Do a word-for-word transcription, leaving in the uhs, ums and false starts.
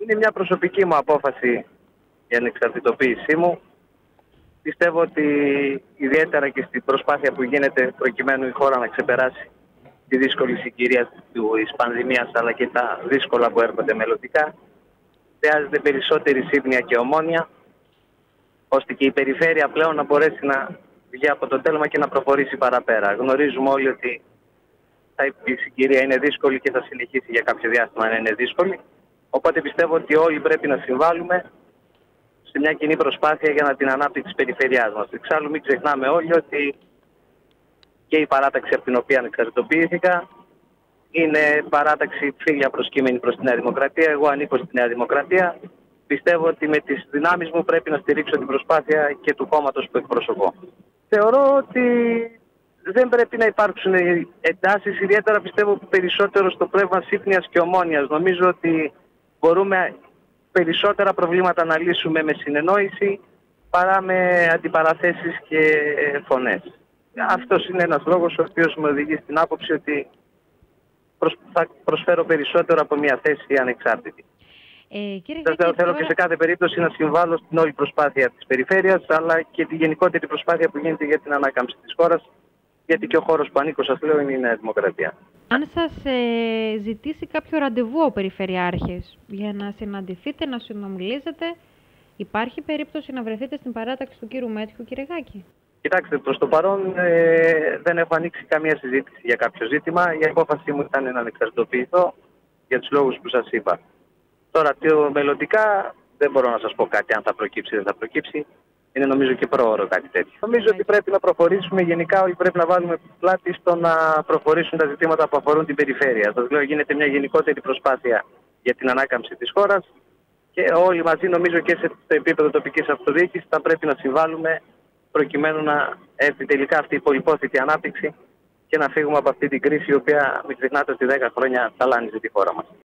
Είναι μια προσωπική μου απόφαση η ανεξαρτητοποίησή μου. Πιστεύω ότι ιδιαίτερα και στην προσπάθεια που γίνεται προκειμένου η χώρα να ξεπεράσει τη δύσκολη συγκυρία της πανδημίας αλλά και τα δύσκολα που έρχονται μελλοντικά, χρειάζεται περισσότερη σύμπνοια και ομόνοια, ώστε και η περιφέρεια πλέον να μπορέσει να βγει από το τέλμα και να προχωρήσει παραπέρα. Γνωρίζουμε όλοι ότι η συγκυρία είναι δύσκολη και θα συνεχίσει για κάποιο διάστημα να είναι δύσκολη. Οπότε πιστεύω ότι όλοι πρέπει να συμβάλλουμε σε μια κοινή προσπάθεια για την ανάπτυξη της περιφερειάς μας. Εξάλλου μην ξεχνάμε όλοι ότι και η παράταξη από την οποία ανεξαρτητοποιήθηκα είναι παράταξη φίλια προσκύμενη προς τη Νέα Δημοκρατία. Εγώ ανήκω στη Νέα Δημοκρατία. Πιστεύω ότι με τις δυνάμεις μου πρέπει να στηρίξω την προσπάθεια και του κόμματος που εκπροσωπώ. Θεωρώ ότι δεν πρέπει να υπάρξουν εντάσεις, ιδιαίτερα πιστεύω περισσότερο στο πνεύμα σύμπνοιας και ομόνοιας. Νομίζω ότι μπορούμε περισσότερα προβλήματα να λύσουμε με συνεννόηση παρά με αντιπαραθέσεις και φωνές. Αυτός είναι ένας λόγος ο οποίος με οδηγεί στην άποψη ότι θα προσφέρω περισσότερο από μια θέση ανεξάρτητη. Ε, κύριε Γάκη, θέλω τώρα... και σε κάθε περίπτωση να συμβάλλω στην όλη προσπάθεια της περιφέρειας, αλλά και τη γενικότερη προσπάθεια που γίνεται για την ανάκαμψη της χώρας, γιατί και ο χώρος που ανήκω, σας λέω, είναι η Νέα Δημοκρατία. Αν σας ε, ζητήσει κάποιο ραντεβού ο Περιφερειάρχης για να συναντηθείτε, να συνομιλήσετε, υπάρχει περίπτωση να βρεθείτε στην παράταξη του κύριου Μέτχιου, κύριε Γάκη? Κοιτάξτε, προς το παρόν ε, δεν έχω ανοίξει καμία συζήτηση για κάποιο ζήτημα. Η απόφασή μου ήταν να ανεξαρτητοποιηθώ για τους λόγους που σας είπα. Τώρα, μελλοντικά δεν μπορώ να σας πω κάτι αν θα προκύψει ή δεν θα προκύψει. Είναι νομίζω και πρόωρο κάτι τέτοιο. Νομίζω ότι πρέπει να προχωρήσουμε γενικά, όλοι πρέπει να βάλουμε πλάτη στο να προχωρήσουν τα ζητήματα που αφορούν την περιφέρεια. Σας λέω, γίνεται μια γενικότερη προσπάθεια για την ανάκαμψη της χώρας και όλοι μαζί, νομίζω και σε επίπεδο τοπικής αυτοδιοίκησης, θα πρέπει να συμβάλλουμε προκειμένου να έρθει τελικά αυτή η πολυπόθητη ανάπτυξη και να φύγουμε από αυτή την κρίση η οποία, μην ξεχνάτε, ότι δέκα χρόνια ταλάνιζε τη χώρα μας.